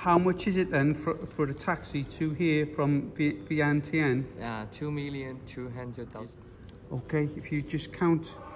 How much is it then for a taxi to here from VIENG? 2,200,000. Okay, if you just count